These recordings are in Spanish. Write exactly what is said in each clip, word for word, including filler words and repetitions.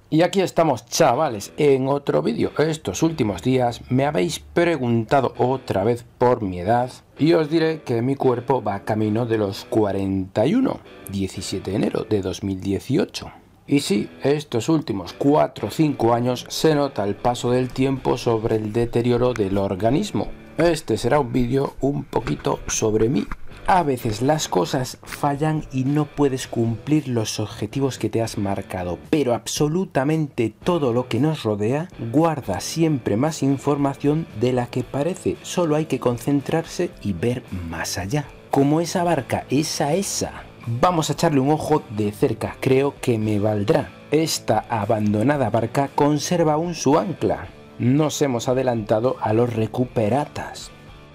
Y aquí estamos, chavales, en otro vídeo. Estos últimos días me habéis preguntado otra vez por mi edad y os diré que mi cuerpo va camino de los cuarenta y uno, diecisiete de enero de dos mil dieciocho. Y sí, estos últimos cuatro o cinco años se nota el paso del tiempo sobre el deterioro del organismo. Este será un vídeo un poquito sobre mí. A veces las cosas fallan y no puedes cumplir los objetivos que te has marcado, pero absolutamente todo lo que nos rodea guarda siempre más información de la que parece. Solo hay que concentrarse y ver más allá. Como esa barca, esa esa. Vamos a echarle un ojo de cerca, creo que me valdrá. Esta abandonada barca conserva aún su ancla. Nos hemos adelantado a los recuperatas.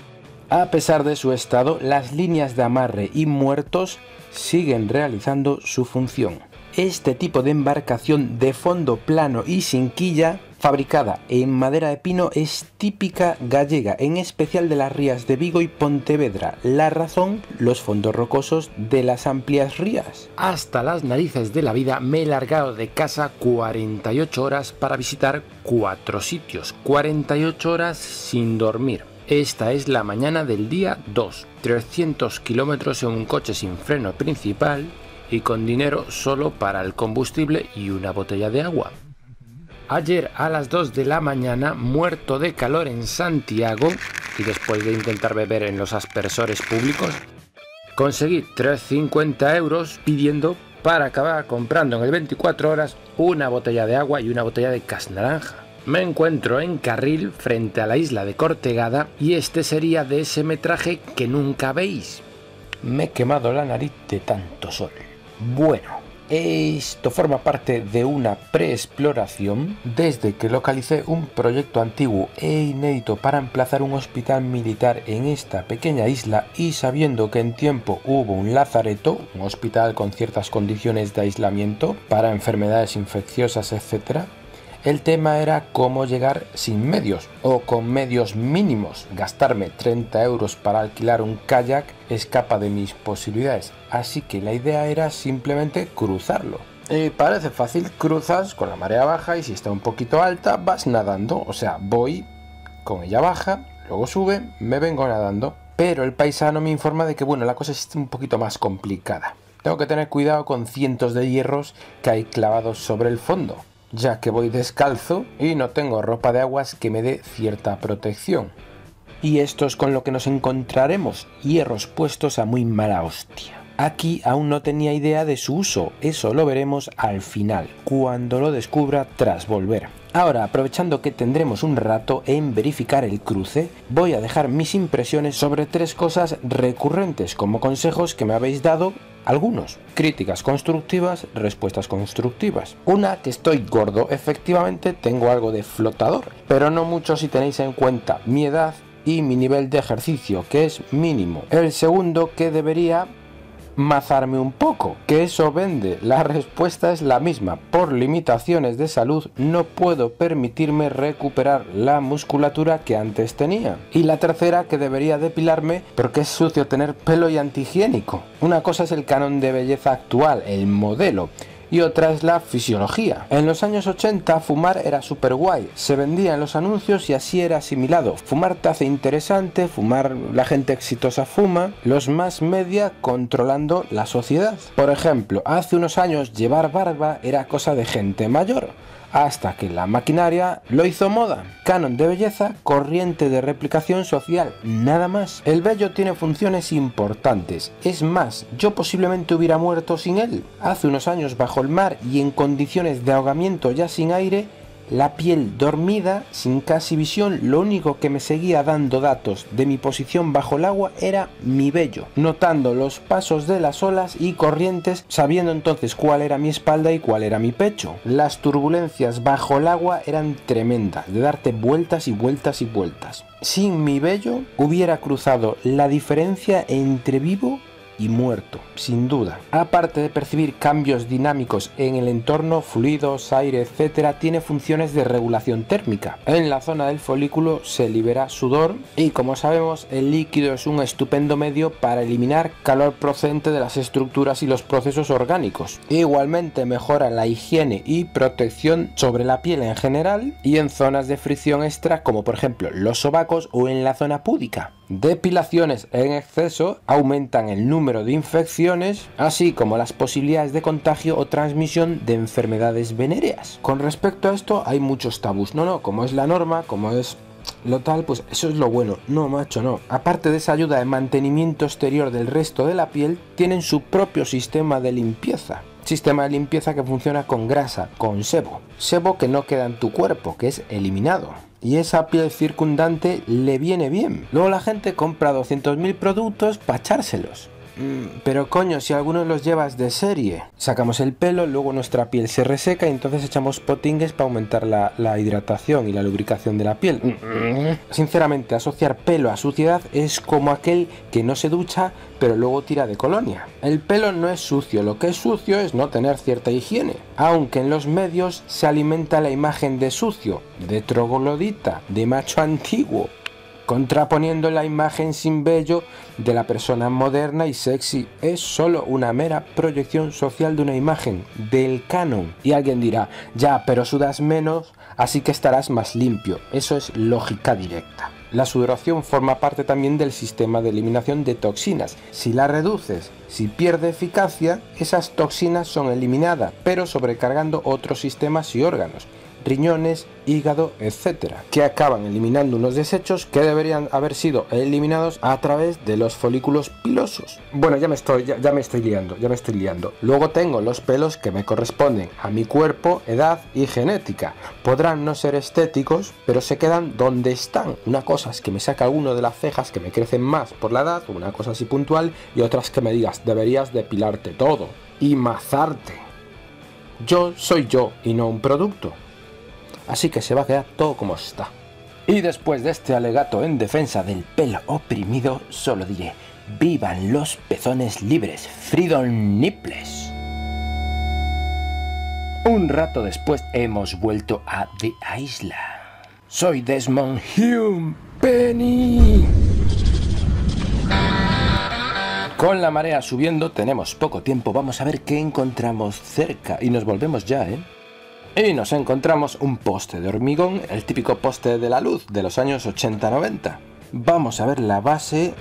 A pesar de su estado, las líneas de amarre y muertos siguen realizando su función. Este tipo de embarcación de fondo plano y sin quilla, fabricada en madera de pino, es típica gallega, en especial de las rías de Vigo y Pontevedra. La razón, los fondos rocosos de las amplias rías. Hasta las narices de la vida me he largado de casa cuarenta y ocho horas para visitar cuatro sitios, cuarenta y ocho horas sin dormir. Esta es la mañana del día dos, trescientos kilómetros en un coche sin freno principal y con dinero solo para el combustible y una botella de agua. Ayer a las dos de la mañana, muerto de calor en Santiago y después de intentar beber en los aspersores públicos, conseguí trescientos cincuenta euros pidiendo para acabar comprando en el veinticuatro horas una botella de agua y una botella de cas naranja. Me encuentro en Carril frente a la isla de Cortegada y este sería de ese metraje que nunca veis. Me he quemado la nariz de tanto sol. Bueno, esto forma parte de una preexploración desde que localicé un proyecto antiguo e inédito para emplazar un hospital militar en esta pequeña isla y sabiendo que en tiempo hubo un lazareto, un hospital con ciertas condiciones de aislamiento para enfermedades infecciosas, etcétera. El tema era cómo llegar sin medios o con medios mínimos. Gastarme treinta euros para alquilar un kayak escapa de mis posibilidades, así que la idea era simplemente cruzarlo. Y parece fácil, cruzas con la marea baja y si está un poquito alta vas nadando, o sea, voy con ella baja, luego sube, me vengo nadando. Pero el paisano me informa de que bueno, la cosa es un poquito más complicada. Tengo que tener cuidado con cientos de hierros que hay clavados sobre el fondo, ya que voy descalzo y no tengo ropa de aguas que me dé cierta protección. Y esto es con lo que nos encontraremos, hierros puestos a muy mala hostia. Aquí aún no tenía idea de su uso, eso lo veremos al final, cuando lo descubra tras volver. Ahora, aprovechando que tendremos un rato en verificar el cruce, voy a dejar mis impresiones sobre tres cosas recurrentes como consejos que me habéis dado algunos. Críticas constructivas, respuestas constructivas. Una, que estoy gordo, efectivamente tengo algo de flotador, pero no mucho si tenéis en cuenta mi edad y mi nivel de ejercicio, que es mínimo. El segundo, que debería mazarme un poco, que eso vende. La respuesta es la misma. Por limitaciones de salud no puedo permitirme recuperar la musculatura que antes tenía. Y la tercera, que debería depilarme porque es sucio tener pelo y antihigiénico. Una cosa es el canon de belleza actual, el modelo, y otra es la fisiología. En los años ochenta fumar era súper guay, se vendía en los anuncios y así era asimilado. Fumar te hace interesante, fumar, la gente exitosa fuma, los más media controlando la sociedad. Por ejemplo, hace unos años llevar barba era cosa de gente mayor, hasta que la maquinaria lo hizo moda. Canon de belleza, corriente de replicación social, nada más. El vello tiene funciones importantes, es más, yo posiblemente hubiera muerto sin él. Hace unos años bajo el mar y en condiciones de ahogamiento ya sin aire, la piel dormida, sin casi visión, lo único que me seguía dando datos de mi posición bajo el agua era mi vello, notando los pasos de las olas y corrientes, sabiendo entonces cuál era mi espalda y cuál era mi pecho. Las turbulencias bajo el agua eran tremendas, de darte vueltas y vueltas y vueltas. Sin mi vello hubiera cruzado la diferencia entre vivo y muerto, sin duda. Aparte de percibir cambios dinámicos en el entorno, fluidos, aire, etcétera, tiene funciones de regulación térmica. En la zona del folículo se libera sudor y, como sabemos, el líquido es un estupendo medio para eliminar calor procedente de las estructuras y los procesos orgánicos. Igualmente mejora la higiene y protección sobre la piel en general y en zonas de fricción extra, como por ejemplo los sobacos o en la zona púdica. Depilaciones en exceso aumentan el número de infecciones, así como las posibilidades de contagio o transmisión de enfermedades venéreas. Con respecto a esto hay muchos tabús. No, no, como es la norma, como es lo tal, pues eso es lo bueno. No, macho, no. Aparte de esa ayuda de mantenimiento exterior del resto de la piel, tienen su propio sistema de limpieza. Sistema de limpieza que funciona con grasa, con sebo. Sebo que no queda en tu cuerpo, que es eliminado. Y esa piel circundante le viene bien. Luego la gente compra doscientos mil productos para echárselos. Mm, pero coño, si algunos los llevas de serie, sacamos el pelo, luego nuestra piel se reseca y entonces echamos potingues para aumentar la, la hidratación y la lubricación de la piel. Mm, sinceramente, asociar pelo a suciedad es como aquel que no se ducha pero luego tira de colonia. El pelo no es sucio, lo que es sucio es no tener cierta higiene. Aunque en los medios se alimenta la imagen de sucio, de troglodita, de macho antiguo, contraponiendo la imagen sin vello de la persona moderna y sexy. Es solo una mera proyección social de una imagen, del canon. Y alguien dirá, ya, pero sudas menos, así que estarás más limpio. Eso es lógica directa. La sudoración forma parte también del sistema de eliminación de toxinas. Si la reduces, si pierde eficacia, esas toxinas son eliminadas, pero sobrecargando otros sistemas y órganos, riñones, hígado, etcétera, que acaban eliminando unos desechos que deberían haber sido eliminados a través de los folículos pilosos. Bueno, ya me estoy, ya, ya me estoy liando, ya me estoy liando. Luego tengo los pelos que me corresponden a mi cuerpo, edad y genética. Podrán no ser estéticos, pero se quedan donde están. Una cosa es que me saca alguno de las cejas que me crecen más por la edad, una cosa así puntual, y otras que me digas, deberías depilarte todo y mazarte. Yo soy yo y no un producto. Así que se va a quedar todo como está. Y después de este alegato en defensa del pelo oprimido, solo diré, ¡vivan los pezones libres! ¡Freedom nipples! Un rato después hemos vuelto a The Isla. Soy Desmond Hume Penny. Con la marea subiendo tenemos poco tiempo, vamos a ver qué encontramos cerca y nos volvemos ya, ¿eh? Y nos encontramos un poste de hormigón, el típico poste de la luz de los años ochenta noventa. Vamos a ver la base.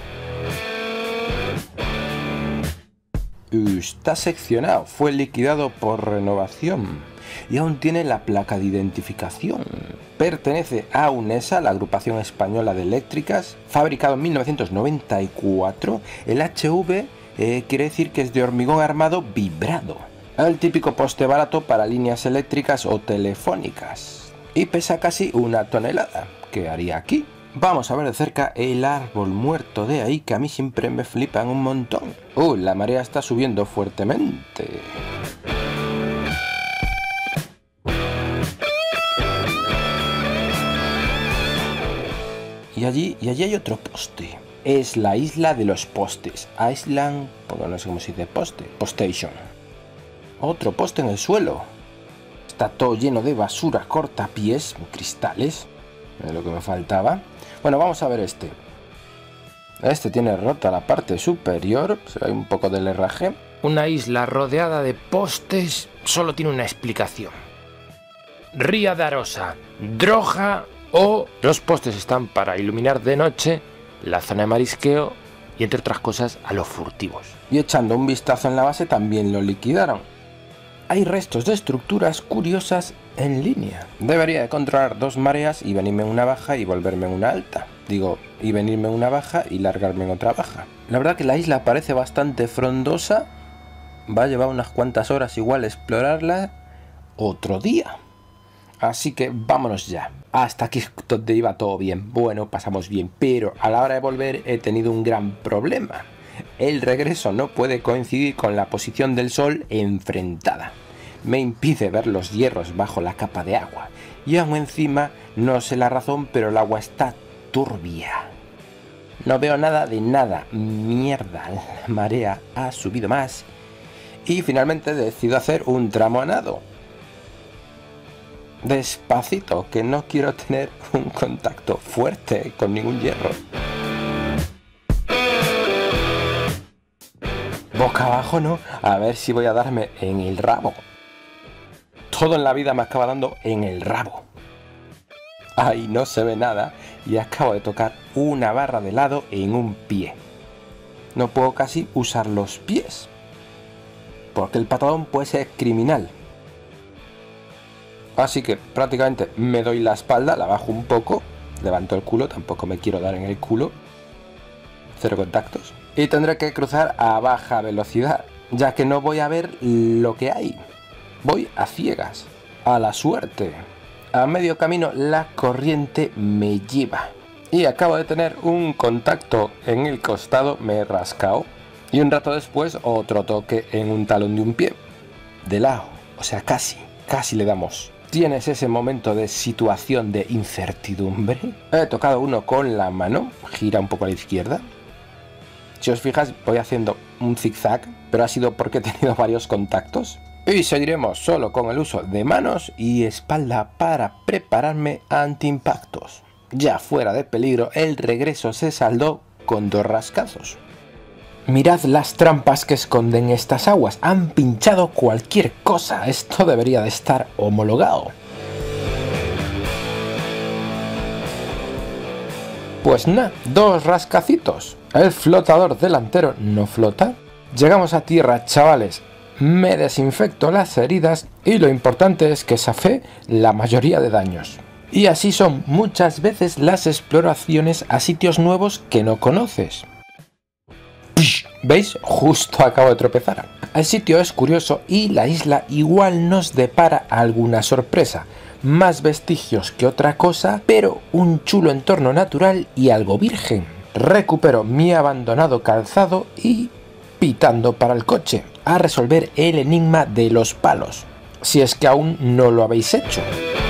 Está seccionado, fue liquidado por renovación y aún tiene la placa de identificación. Pertenece a UNESA, la agrupación española de eléctricas, fabricado en mil novecientos noventa y cuatro. El H V eh, quiere decir que es de hormigón armado vibrado. El típico poste barato para líneas eléctricas o telefónicas. Y pesa casi una tonelada. ¿Qué haría aquí? Vamos a ver de cerca el árbol muerto de ahí, que a mí siempre me flipan un montón. Uh, la marea está subiendo fuertemente. Y allí, y allí hay otro poste. Es la isla de los postes. Island, bueno, no sé cómo se dice poste. Postation. Otro poste en el suelo. Está todo lleno de basura, cortapiés, cristales. Es lo que me faltaba. Bueno, vamos a ver este. Este tiene rota la parte superior. Se ve un poco del herraje. Una isla rodeada de postes solo tiene una explicación. Ría de Arosa, Droja o... Los postes están para iluminar de noche la zona de marisqueo y, entre otras cosas, a los furtivos. Y echando un vistazo en la base también lo liquidaron. Hay restos de estructuras curiosas en línea. Debería de controlar dos mareas y venirme en una baja y volverme en una alta. Digo, y venirme en una baja y largarme en otra baja. La verdad que la isla parece bastante frondosa. Va a llevar unas cuantas horas igual explorarla otro día. Así que vámonos ya. Hasta aquí donde iba todo bien. Bueno, pasamos bien, pero a la hora de volver he tenido un gran problema. El regreso no puede coincidir con la posición del sol enfrentada. Me impide ver los hierros bajo la capa de agua. Y aún encima, no sé la razón, pero el agua está turbia. No veo nada de nada. Mierda, la marea ha subido más. Y finalmente decido hacer un tramo a nado. Despacito, que no quiero tener un contacto fuerte con ningún hierro. Boca abajo, ¿no? A ver si voy a darme en el rabo. Todo en la vida me acaba dando en el rabo. Ahí no se ve nada y acabo de tocar una barra de helado en un pie. No puedo casi usar los pies, porque el patadón puede ser criminal. Así que prácticamente me doy la espalda, la bajo un poco, levanto el culo, tampoco me quiero dar en el culo. Cero contactos. Y tendré que cruzar a baja velocidad, ya que no voy a ver lo que hay. Voy a ciegas, a la suerte. A medio camino la corriente me lleva. Y acabo de tener un contacto en el costado, me he rascado. Y un rato después otro toque en un talón de un pie. De lado, o sea, casi, casi le damos. ¿Tienes ese momento de situación de incertidumbre? He tocado uno con la mano, gira un poco a la izquierda. Si os fijas, voy haciendo un zigzag, pero ha sido porque he tenido varios contactos. Y seguiremos solo con el uso de manos y espalda para prepararme ante impactos. Ya fuera de peligro, el regreso se saldó con dos rascazos. Mirad las trampas que esconden estas aguas. Han pinchado cualquier cosa. Esto debería de estar homologado. Pues nada, dos rascacitos. El flotador delantero no flota. Llegamos a tierra, chavales. Me desinfecto las heridas y lo importante es que zafé la mayoría de daños. Y así son muchas veces las exploraciones a sitios nuevos que no conoces. ¿Veis? Justo acabo de tropezar. El sitio es curioso y la isla igual nos depara alguna sorpresa. Más vestigios que otra cosa, pero un chulo entorno natural y algo virgen. Recupero mi abandonado calzado y pitando para el coche a resolver el enigma de los palos, si es que aún no lo habéis hecho.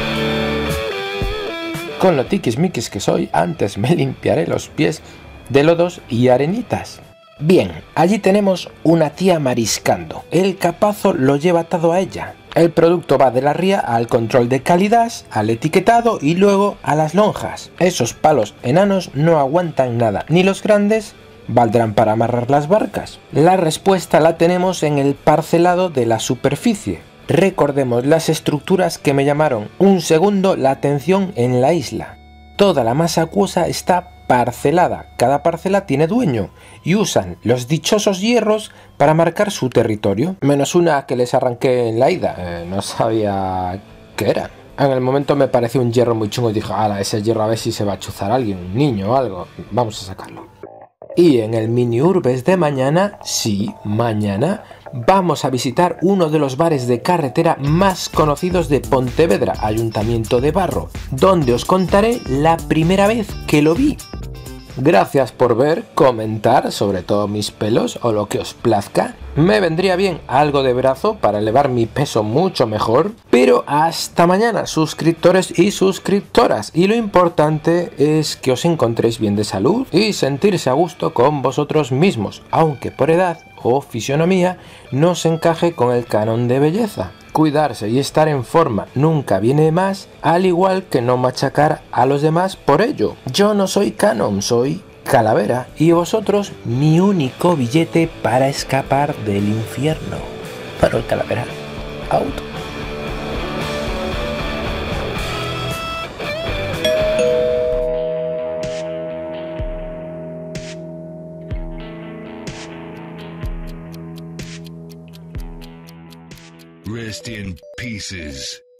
Con lo tiquismiquis que soy, antes me limpiaré los pies de lodos y arenitas. Bien, allí tenemos una tía mariscando. El capazo lo lleva atado a ella. El producto va de la ría al control de calidad, al etiquetado y luego a las lonjas. Esos palos enanos no aguantan nada, ni los grandes valdrán para amarrar las barcas. La respuesta la tenemos en el parcelado de la superficie. Recordemos las estructuras que me llamaron un segundo la atención en la isla. Toda la masa acuosa está parcelada, cada parcela tiene dueño y usan los dichosos hierros para marcar su territorio, menos una que les arranqué en la ida, eh, no sabía qué era. En el momento me pareció un hierro muy chungo y dije, ala, ese hierro a ver si se va a chuzar a alguien, un niño o algo, vamos a sacarlo. Y en el mini urbes de mañana, sí, mañana, vamos a visitar uno de los bares de carretera más conocidos de Pontevedra, Ayuntamiento de Barro, donde os contaré la primera vez que lo vi. Gracias por ver, comentar, sobre todo mis pelos o lo que os plazca. Me vendría bien algo de brazo para elevar mi peso mucho mejor. Pero hasta mañana, suscriptores y suscriptoras. Y lo importante es que os encontréis bien de salud y sentirse a gusto con vosotros mismos, aunque por edad o fisionomía no se encaje con el canon de belleza. Cuidarse y estar en forma nunca viene de más, al igual que no machacar a los demás por ello. Yo no soy canon, soy calavera y vosotros mi único billete para escapar del infierno. Pero el calavera, out. Rest in pieces.